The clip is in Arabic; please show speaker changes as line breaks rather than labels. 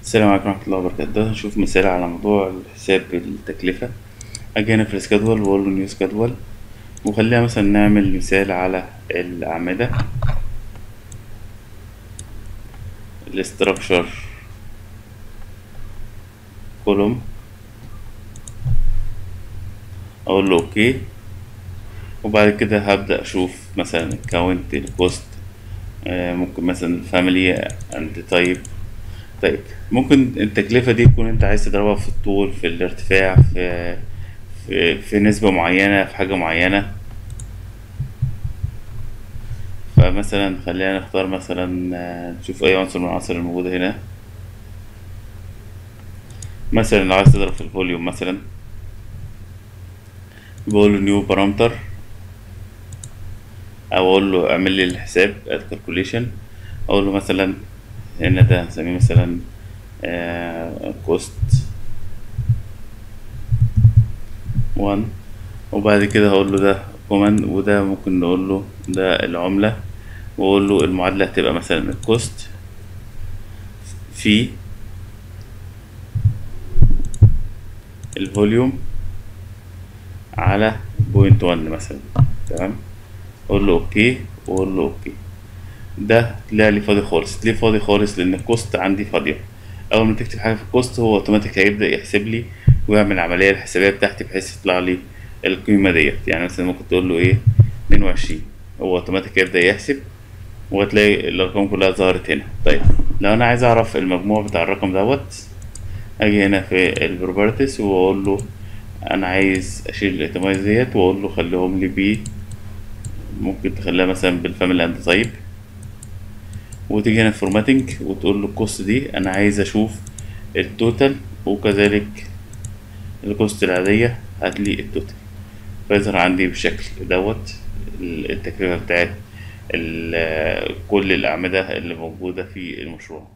السلام عليكم ورحمة الله وبركاته. ده هنشوف مثال على موضوع حساب التكلفة. أجي هنا في السكادول وأقول له نيو سكادول، وخلينا مثلا نعمل مثال على الأعمدة. الاستراكشر كولوم، أقول له أوكي. وبعد كده هبدأ أشوف مثلا كاونت الكوست، ممكن مثلا فاميلي أند تايب. طيب، ممكن التكلفة دي تكون أنت عايز تضربها في الطول، في الارتفاع، في نسبة معينة، في حاجة معينة. فمثلا خلينا نختار مثلا، نشوف أي عنصر من العناصر الموجودة هنا. مثلا لو عايز تضرب في الفوليوم مثلا، بقول له نيو بارامتر، أو أقول له اعمل لي الحساب الكالكوليشن. أقول له مثلا هنا ده هنسميه مثلا كوست 1. وبعد كده هقول له ده كوماند، وده ممكن نقول له ده العملة، وأقول له المعادلة هتبقى مثلا الكوست في الفوليوم على بوينت 1 مثلا. تمام. اقول له اوكي، واقول له اوكي. ده طلع لي فاضي خالص. ليه فاضي خالص؟ لان الكوست عندي فاضيه. اول ما تكتب حاجه في الكوست هو اوتوماتيك هيبدا يحسب لي ويعمل العمليه الحسابيه بتاعتي بحيث يطلع لي القيمه ديت. يعني مثلا ممكن تقول له ايه 22، هو اوتوماتيك يبدا يحسب وهتلاقي الارقام كلها ظهرت هنا. طيب، لو انا عايز اعرف المجموع بتاع الرقم دوت، اجي هنا في البروبرتيز واقول له انا عايز اشيل الايتمايز ديت، واقول له خليهم لي بي، ممكن تخليها مثلا بالفاميلي اند تايب. وتيجي هنا فورماتنج وتقول له الكوست دي انا عايز اشوف التوتال، وكذلك الكوست العادية هتلي التوتال. فيظهر عندي بالشكل دوت التكلفة بتاعت كل الأعمدة اللي موجودة في المشروع.